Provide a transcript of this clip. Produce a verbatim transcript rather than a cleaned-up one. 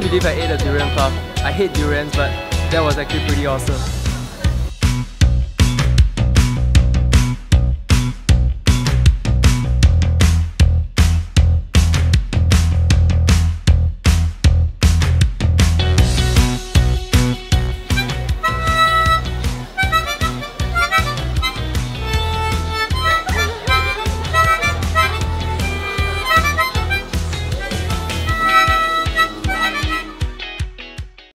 believe I ate a durian puff. I hate durians, but that was actually pretty awesome.